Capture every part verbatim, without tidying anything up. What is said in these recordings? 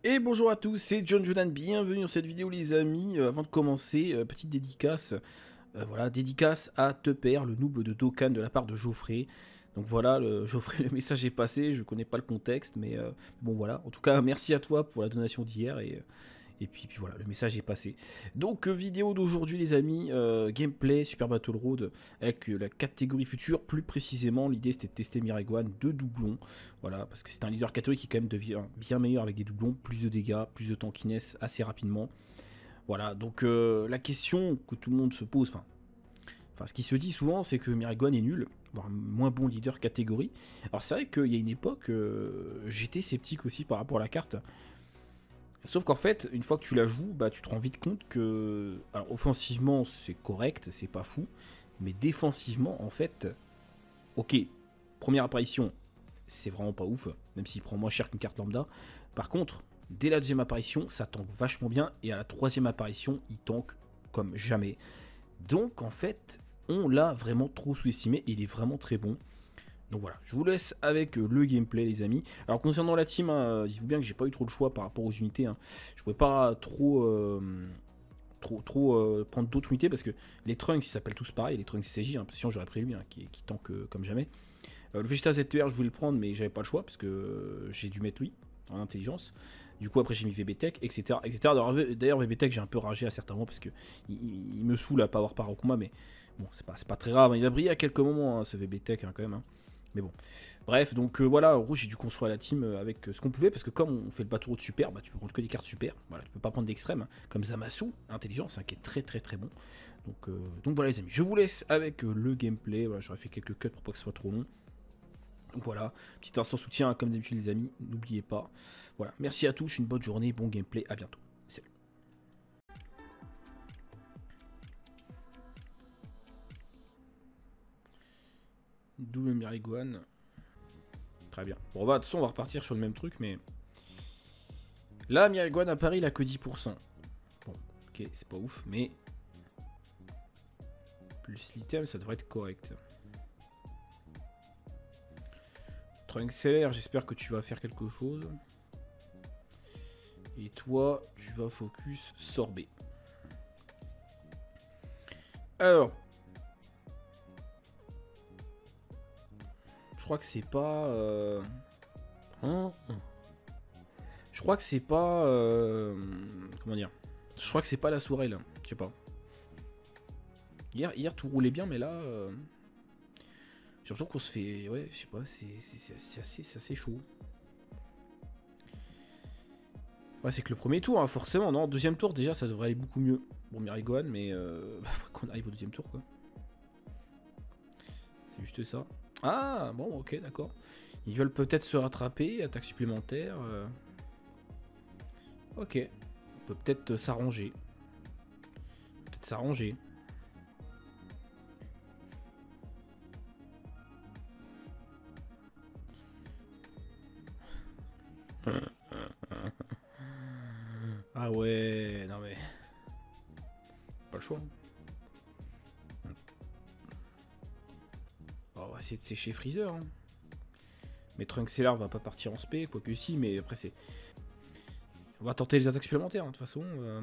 Et bonjour à tous, c'est John Jordan, bienvenue dans cette vidéo les amis. Euh, avant de commencer, euh, petite dédicace, euh, voilà, dédicace à Tepper, le noob de Dokkan de la part de Geoffrey. Donc voilà, le, Geoffrey, le message est passé, je connais pas le contexte, mais euh, bon voilà. En tout cas, merci à toi pour la donation d'hier et... Et puis, puis voilà, le message est passé. Donc, euh, vidéo d'aujourd'hui, les amis. Euh, gameplay, Super Battle Road avec euh, la catégorie future. Plus précisément, l'idée c'était de tester Mireguan de doublons. Voilà, parce que c'est un leader catégorie qui, quand même, devient bien meilleur avec des doublons. Plus de dégâts, plus de tankiness assez rapidement. Voilà, donc euh, la question que tout le monde se pose, enfin, enfin ce qui se dit souvent, c'est que Mireguan est nul. Voire un moins bon leader catégorie. Alors, c'est vrai qu'il y a une époque, euh, j'étais sceptique aussi par rapport à la carte. Sauf qu'en fait, une fois que tu la joues, bah, tu te rends vite compte que... Alors, offensivement, c'est correct, c'est pas fou. Mais défensivement, en fait... Ok, première apparition, c'est vraiment pas ouf. Même s'il prend moins cher qu'une carte lambda. Par contre, dès la deuxième apparition, ça tank vachement bien. Et à la troisième apparition, il tank comme jamais. Donc, en fait, on l'a vraiment trop sous-estimé. Et il est vraiment très bon. Donc voilà, je vous laisse avec euh, le gameplay les amis. Alors concernant la team, hein, dites-vous bien que j'ai pas eu trop de choix par rapport aux unités. Hein. Je pouvais pas trop euh, trop, trop euh, prendre d'autres unités parce que les Trunks ils s'appellent tous pareil, les Trunks C J, hein, sinon j'aurais pris lui hein, qui, qui tank euh, comme jamais. Euh, le Vegeta Z T R je voulais le prendre mais j'avais pas le choix parce que euh, j'ai dû mettre lui en intelligence. Du coup après j'ai mis V B Tech, et cetera et cetera. D'ailleurs V B Tech j'ai un peu ragé à certains moments parce que il, il me saoule à pas avoir part au combat mais bon c'est pas, pas très grave. Hein. Il a brillé à quelques moments hein, ce V B Tech hein, quand même. Hein. Mais bon, bref, donc euh, voilà, en gros j'ai dû construire la team euh, avec euh, ce qu'on pouvait, parce que comme on fait le bateau de super, bah tu peux prendre que des cartes super, voilà, tu peux pas prendre d'extrême, hein, comme Zamasu, intelligence, hein, qui est très très très bon. Donc, euh, donc voilà les amis, je vous laisse avec euh, le gameplay, voilà, j'aurais fait quelques cuts pour pas que ce soit trop long. Donc voilà, petit instant soutien, hein, comme d'habitude les amis, n'oubliez pas. Voilà, merci à tous, une bonne journée, bon gameplay, à bientôt. Salut. Double Mireguan. Très bien. Bon, bah, de toute façon, on va repartir sur le même truc, mais... Là, Mireguan à Paris, il a que dix pour cent. Bon, ok, c'est pas ouf, mais... Plus l'item, ça devrait être correct. Trunks C R, j'espère que tu vas faire quelque chose. Et toi, tu vas focus sorbet. Alors... Je crois que c'est pas... Euh... Hein Je crois que c'est pas... Euh... Comment dire Je crois que c'est pas la soirée, là. Je sais pas. Hier, hier, tout roulait bien, mais là... Euh... J'ai l'impression qu'on se fait... Ouais, je sais pas, c'est assez, assez chaud. Ouais, c'est que le premier tour, hein, forcément, non. Deuxième tour, déjà, ça devrait aller beaucoup mieux. Bon, Mireguan, mais... Euh... Bah, faut qu'on arrive au deuxième tour, quoi. C'est juste ça. Ah, bon, ok, d'accord. Ils veulent peut-être se rattraper, attaque supplémentaire. Euh... Ok. On peut peut-être s'arranger. Peut-être s'arranger. Ah ouais, non mais... Pas le choix. Bon, on va essayer de sécher Freezer. Hein. Mais Trunks C R va pas partir en spé, quoique si, mais après c'est... On va tenter les attaques supplémentaires, hein, de toute façon. Euh...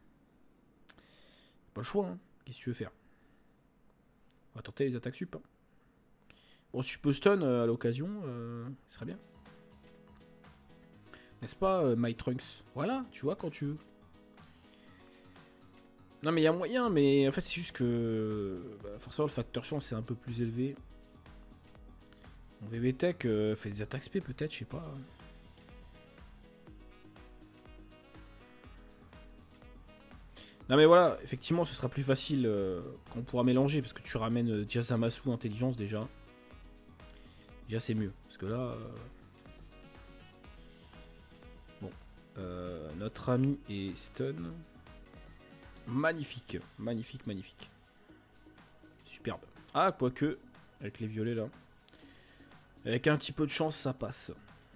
Pas le choix, hein. Qu'est-ce que tu veux faire? On va tenter les attaques sup. Hein. Bon, si je peux stun euh, à l'occasion, euh, ce serait bien. N'est-ce pas, euh, My Trunks? Voilà, tu vois, quand tu veux. Non, mais il y a moyen, mais en fait, c'est juste que... Bah, forcément, le facteur chance est un peu plus élevé. Mon V B Tech euh, fait des attaques spé, peut-être, je sais pas. Non mais voilà, effectivement ce sera plus facile euh, quand on pourra mélanger parce que tu ramènes euh, déjà Zamasu intelligence déjà. Déjà c'est mieux. Parce que là... Euh... Bon. Euh, notre ami est stun. Magnifique. Magnifique, magnifique. Superbe. Ah, quoique, avec les violets là. Avec un petit peu de chance ça passe.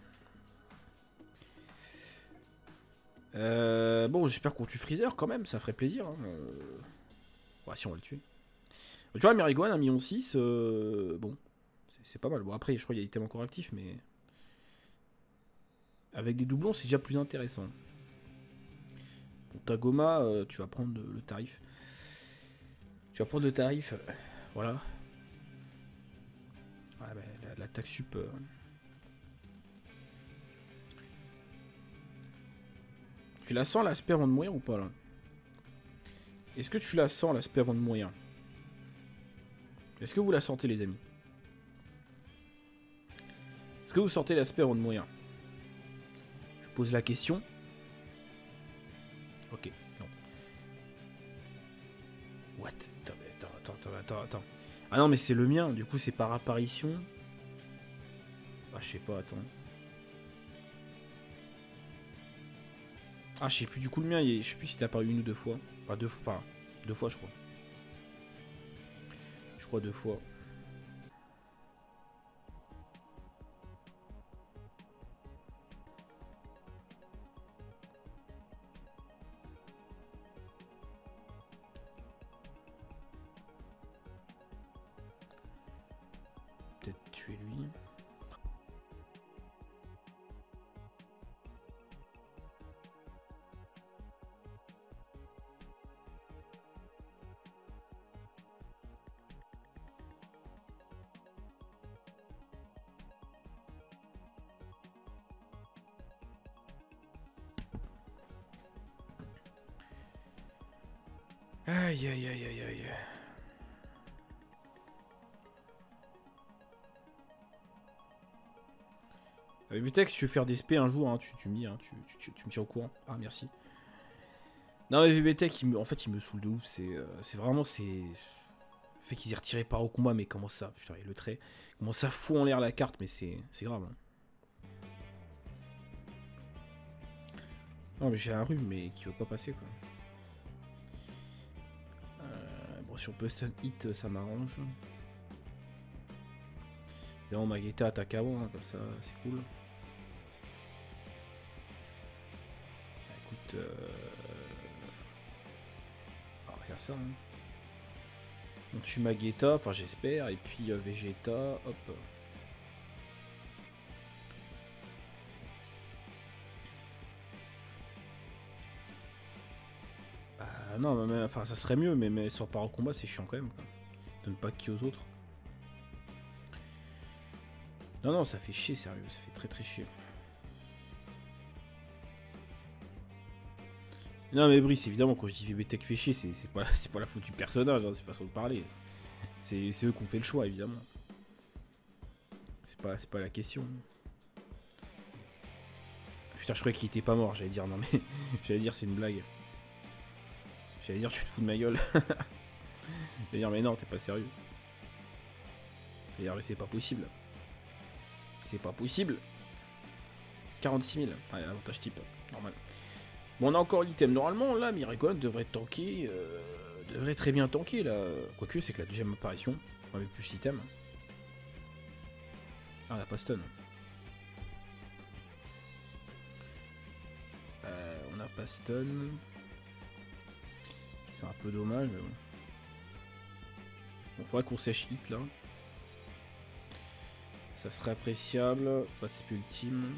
Euh, bon, j'espère qu'on tue Freezer quand même, ça ferait plaisir. Hein. Euh... Ouais, si on va le tuer. Tu vois, Mireguan, un million six, euh... bon, c'est pas mal. Bon, après, je crois qu'il y a des thèmes encore actifs, mais... Avec des doublons, c'est déjà plus intéressant. Pour ta Goma, euh, tu vas prendre le tarif. Tu vas prendre le tarif. Euh, voilà. Ouais, bah, la, la taxe sup. Euh... Tu la sens l'aspect avant de mourir ou pas là? Est-ce que tu la sens l'aspect avant de mourir? Est-ce que vous la sentez les amis? Est-ce que vous sentez l'aspect avant de mourir? Je pose la question. Ok, non. What? Attends, attends, attends, attends, attends. Ah non, mais c'est le mien, du coup c'est par apparition. Ah, je sais pas, attends. Ah, je sais plus, du coup le mien, il est... je sais plus si t'es apparu une ou deux fois. Enfin, deux, enfin, deux fois, je crois. Je crois deux fois. Peut-être tuer lui. Aïe aïe aïe aïe aïe. Avec Butex, tu veux faire des spé un jour, hein, tu, tu me dis, hein, tu, tu, tu me tiens au courant. Ah, merci. Non, mais V B Tech, en fait, il me saoule de ouf. C'est euh, vraiment, c'est. Le fait qu'ils aient retiré par au combat, mais comment ça? Putain, le trait. Comment ça fout en l'air la carte, mais c'est grave. Hein. Non, mais j'ai un rhume, mais qui veut pas passer, quoi. Euh, bon, si on peut stun hit, ça m'arrange. Évidemment, Mageta attaque avant, hein, comme ça, c'est cool. Écoute, euh... on va faire ça. Hein. On tue Mageta, enfin j'espère, et puis euh, Vegeta, hop. Ah non, mais, enfin ça serait mieux, mais, mais sur par au combat, c'est chiant quand même. Quoi. Donne pas qui aux autres. Non, non, ça fait chier, sérieux, ça fait très très chier. Non, mais Brice, évidemment, quand je dis V B Tech fait chier, c'est pas, pas la faute du personnage, hein, c'est façon de parler. C'est eux qui ont fait le choix, évidemment. C'est pas, pas la question. Putain, je croyais qu'il était pas mort, j'allais dire, non mais. J'allais dire, c'est une blague. J'allais dire, tu te fous de ma gueule. J'allais dire, mais non, t'es pas sérieux. J'allais dire, mais c'est pas possible. C'est pas possible. quarante-six mille. Allez, avantage type. Normal. Bon, on a encore l'item. Normalement, là, Miracon devrait tanker. Euh, devrait très bien tanker, là. Quoique, c'est que la deuxième apparition. Avec plus l'item. Ah, on a pas stun. Euh, on a pas stun. C'est un peu dommage, mais bon. Bon, faudrait qu'on sèche hit, là. Ça serait appréciable. Pas de spé ultime.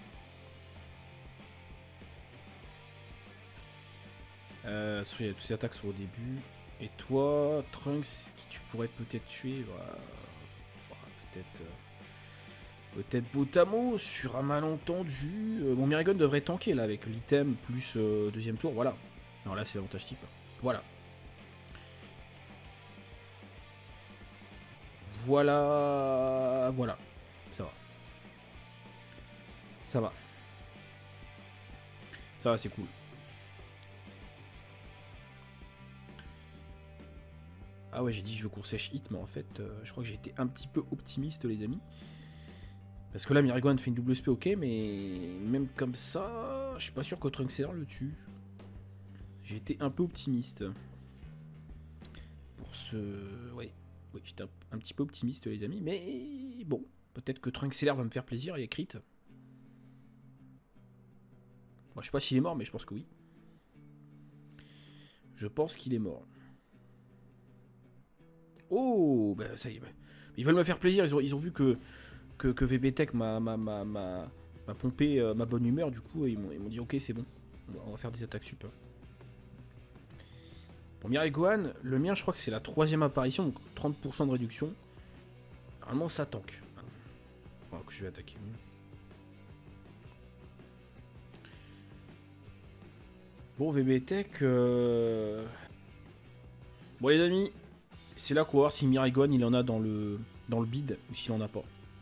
Euh, il y a toutes ces attaques sont au début. Et toi, Trunks, qui tu pourrais peut-être tuer, voilà. Voilà, peut-être. Euh, peut-être Botamo sur un malentendu. Euh, bon, Miragon devrait tanker là avec l'item plus euh, deuxième tour, voilà. Non, là c'est l'avantage type. Voilà. Voilà. Voilà. Ça va. Ça va. Ça va, c'est cool. Ah ouais, j'ai dit je veux qu'on sèche hit, mais en fait, euh, je crois que j'ai été un petit peu optimiste, les amis. Parce que là, Miragon fait une double S P, ok, mais même comme ça, je suis pas sûr que Trunks le tue. J'ai été un peu optimiste. Pour ce... Ouais, oui, j'étais un, un petit peu optimiste, les amis, mais bon, peut-être que Trunks va me faire plaisir, il y a crit. Bon, je sais pas s'il est mort, mais je pense que oui. Je pense qu'il est mort. Oh, bah ça y est. Bah. Ils veulent me faire plaisir, ils ont, ils ont vu que, que, que V B Tech m'a m'a pompé euh, ma bonne humeur, du coup ils m'ont dit ok c'est bon, on va faire des attaques sup. Pour Mirai Gohan, le mien je crois que c'est la troisième apparition, donc trente pour cent de réduction. Normalement ça tank. Enfin, que je vais attaquer. Bon V B Tech... Euh... Bon les amis, c'est là qu'on va voir si Mirai Gohan il en a dans le, dans le bid ou s'il en a pas.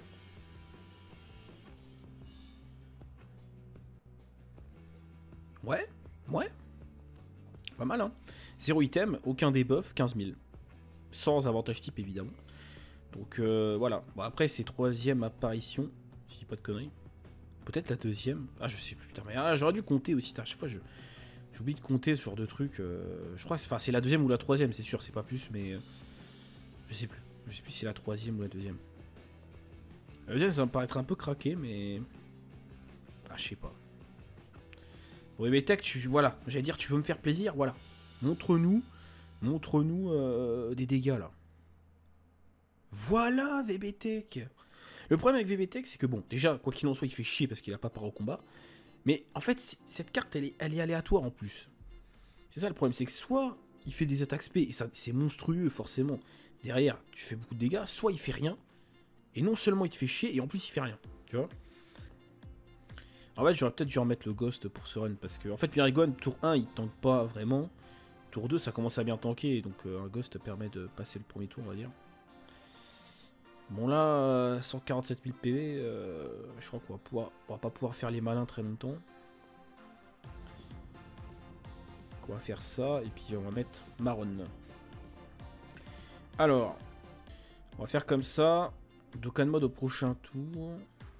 Ouais, ouais. Pas mal, hein. Zéro item, aucun debuff, quinze mille. Sans avantage type, évidemment. Donc, euh, voilà. Bon, après, c'est troisième apparition. Je dis pas de conneries. Peut-être la deuxième. Ah, je sais plus, putain. Mais ah, j'aurais dû compter aussi. À chaque fois, je j'oublie de compter ce genre de truc. Euh, je crois que c'est la deuxième ou la troisième, c'est sûr. C'est pas plus, mais... Euh, je sais plus. Je sais plus si c'est la troisième ou la deuxième. La deuxième, ça va me paraître un peu craqué, mais... Ah, je sais pas. Bon, V B Tech, tu, voilà, j'allais dire, tu veux me faire plaisir, voilà. Montre-nous, montre-nous euh, des dégâts, là. Voilà, V B Tech. Le problème avec V B Tech, c'est que, bon, déjà, quoi qu'il en soit, il fait chier parce qu'il a pas part au combat. Mais, en fait, cette carte, elle est, elle est aléatoire, en plus. C'est ça, le problème, c'est que soit il fait des attaques spé, et ça, c'est monstrueux, forcément. Derrière, tu fais beaucoup de dégâts, soit il fait rien, et non seulement il te fait chier, et en plus, il fait rien, tu vois. En fait, j'aurais peut-être dû remettre le Ghost pour ce run, parce que, en fait, Mirai Gohan, tour un, il tank pas vraiment. Tour deux, ça commence à bien tanker, donc euh, un Ghost permet de passer le premier tour, on va dire. Bon, là, euh, cent quarante-sept mille P V, euh, je crois qu'on va, pouvoir, on va pas pouvoir faire les malins très longtemps. Donc, on va faire ça, et puis on va mettre Marron. Alors, on va faire comme ça. Dokkan Mode au prochain tour.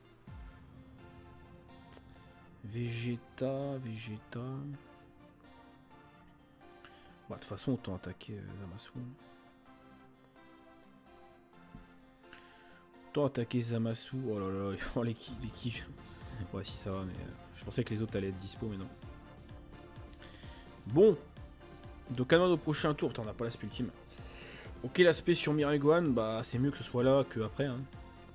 Vegeta, Vegeta. Bah, de toute façon, autant attaquer euh, Zamasu. Autant attaquer Zamasu. Oh là là, oh, les qui, les qui. Ouais, si ça va, mais euh, je pensais que les autres allaient être dispo, mais non. Bon. Dokkan Mode au prochain tour. Putain, on n'a pas l'aspect ultime. Ok, l'aspect sur Mirai Gohan, bah c'est mieux que ce soit là que après. Hein.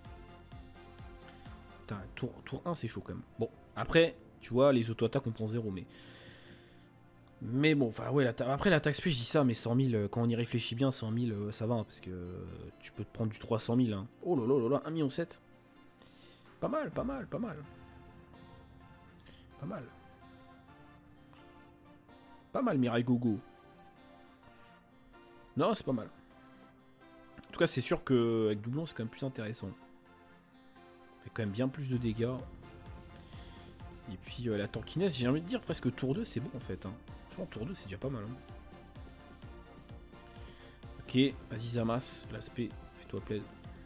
Putain, tour, tour un, c'est chaud quand même. Bon, après, tu vois, les auto-attaques on prend zéro, mais... Mais bon, enfin ouais, après l'attaque spé, je dis ça, mais cent mille, quand on y réfléchit bien, cent mille, euh, ça va, hein, parce que euh, tu peux te prendre du trois cent mille. Hein. Oh là là là là, un million sept. Pas mal, pas mal, pas mal. Pas mal. Pas mal, Mirai Gogo. Non, c'est pas mal. En tout cas, c'est sûr qu'avec doublon, c'est quand même plus intéressant. Ça fait quand même bien plus de dégâts. Et puis euh, la tankiness, j'ai envie de dire presque tour deux, c'est bon en fait. Hein. Franchement, tour deux, c'est déjà pas mal. Hein. Ok, vas-y Zamas, l'aspect, fais-toi plaisir.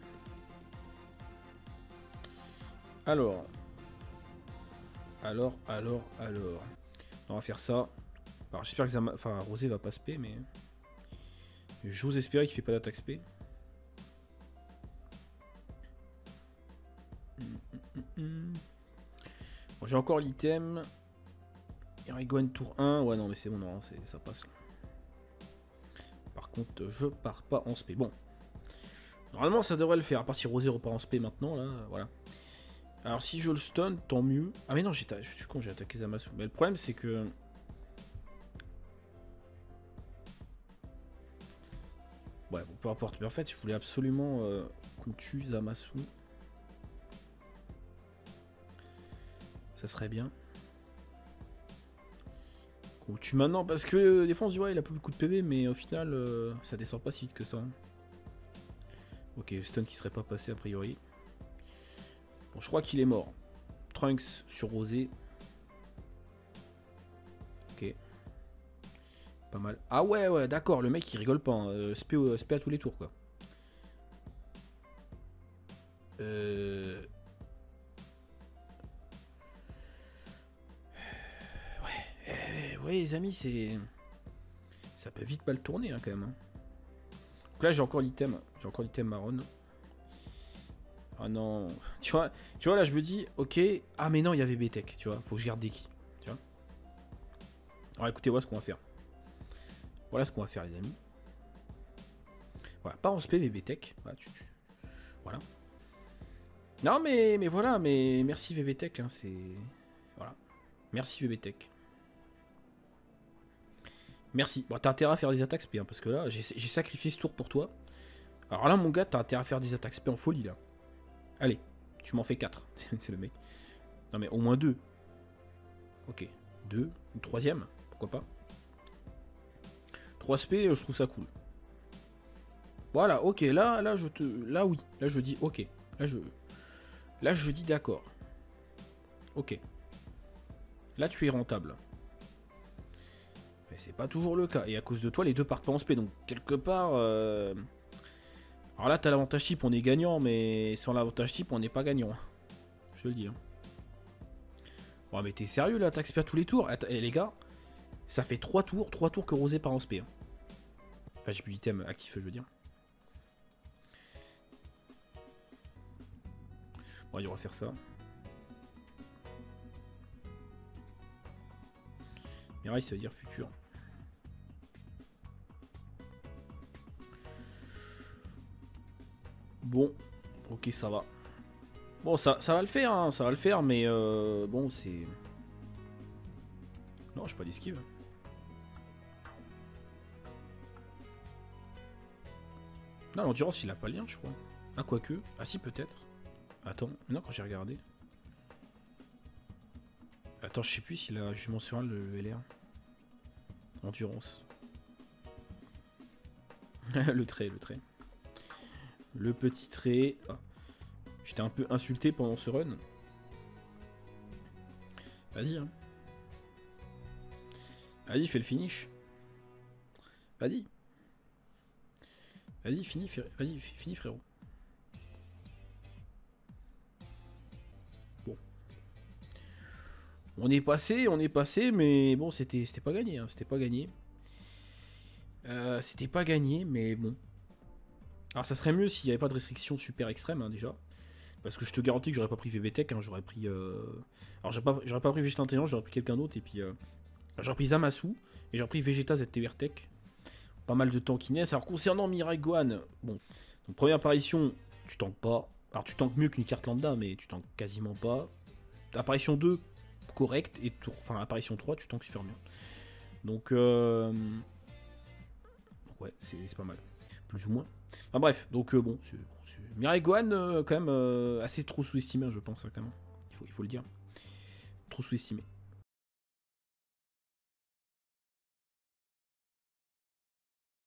Alors. Alors, alors, alors. On va faire ça. Alors j'espère que Zama... enfin, Rosé va pas spé, mais... J'ose espérer qu'il fait pas d'attaque spé. Bon, j'ai encore l'item. Mirai Gohan tour un. Ouais, non, mais c'est bon, non, ça passe. Par contre, je pars pas en spé. Bon. Normalement, ça devrait le faire. À part si Rosé repart en spé maintenant, là, voilà. Alors, si je le stun, tant mieux. Ah, mais non, j'ai je suis con, j'ai attaqué Zamasu. Mais le problème, c'est que... Ouais, bon, peu importe. Mais en fait, je voulais absolument euh, qu'on tue Zamasu. Ça serait bien. Qu'on tue maintenant, parce que euh, des fois on se dit ouais il a pas beaucoup de P V, mais au final euh, ça descend pas si vite que ça. Ok, stun qui serait pas passé a priori. Bon, je crois qu'il est mort. Trunks sur Rosé. Ok. Pas mal. Ah ouais, ouais, d'accord, le mec il rigole pas. Hein. Euh, spé, euh, spé à tous les tours quoi. Euh... Ouais, les amis, c'est... Ça peut vite mal tourner, hein, quand même. Hein. Donc là, j'ai encore l'item. J'ai encore l'item marron. Ah non. Tu vois, tu vois, là, je me dis, ok... Ah, mais non, il y avait V B Tech, tu vois. Faut que je garde des qui. Tu vois. Alors, écoutez, voilà ce qu'on va faire. Voilà ce qu'on va faire, les amis. Voilà, pas en spé V B Tech. Voilà, tu... voilà. Non, mais, mais voilà, mais merci V B Tech, hein, c'est... Voilà. Merci V B Tech. Merci. Bon, t'as intérêt à faire des attaques S P, hein, parce que là, j'ai sacrifié ce tour pour toi. Alors là, mon gars, t'as intérêt à faire des attaques S P en folie, là. Allez, tu m'en fais quatre. C'est le mec. Non, mais au moins deux. Ok. Deux. Une troisième. Pourquoi pas. trois S P, je trouve ça cool. Voilà, ok. Là, là, je te... Là, oui. Là, je dis ok. Là, je... Là, je dis d'accord. Ok. Là, tu es rentable. Mais c'est pas toujours le cas. Et à cause de toi, les deux partent pas en S P. Donc, quelque part... Euh... Alors là, t'as l'avantage type, on est gagnant. Mais sans l'avantage type, on n'est pas gagnant. Je te le dis. Hein. Bon, mais t'es sérieux, là? T'as X P à tous les tours? Attends, et les gars, ça fait trois tours. trois tours que Rosé part en S P. Hein. Enfin, j'ai plus d'item actif, je veux dire. Bon, il va refaire ça. Mirai, ça veut dire futur. Bon, ok, ça va. Bon, ça, ça va le faire, hein, ça va le faire, mais euh, bon, c'est... Non, j'ai pas d'esquive. Non, l'endurance, il a pas le lien, je crois. Ah, quoique. Ah, si, peut-être. Attends, non, quand j'ai regardé. Attends, je sais plus s'il a jugement sur un le L R. Endurance. Le trait, le trait. Le petit trait. Ah. J'étais un peu insulté pendant ce run. Vas-y, hein. Vas-y, fais le finish. Vas-y. Vas-y, finis, vas-y, finis, frérot. Bon. On est passé, on est passé, mais bon, c'était pas gagné, hein, c'était pas gagné. Euh, c'était pas gagné, mais bon. Alors ça serait mieux s'il n'y avait pas de restrictions super extrêmes, hein, déjà. Parce que je te garantis que j'aurais pas pris V B Tech, hein, j'aurais pris... Euh... Alors j'aurais pas, pas pris Vegeta Intelligence, j'aurais pris quelqu'un d'autre, et puis... Euh... J'aurais pris Zamasu, et j'aurais pris Vegeta Z T R Tech. Pas mal de tankiness. Alors concernant Mirai Gohan, bon... Donc première apparition, tu tankes pas. Alors tu tankes mieux qu'une carte lambda, mais tu tankes quasiment pas. Apparition deux, correct, et tour... enfin apparition trois, tu tankes super bien. Donc... Euh... Ouais, c'est pas mal. Plus ou moins. Enfin bref, donc euh, bon, c'est... Bon, Mirai Gohan, euh, quand même, euh, assez trop sous-estimé, je pense, hein, quand même. Il faut, il faut le dire. Trop sous-estimé.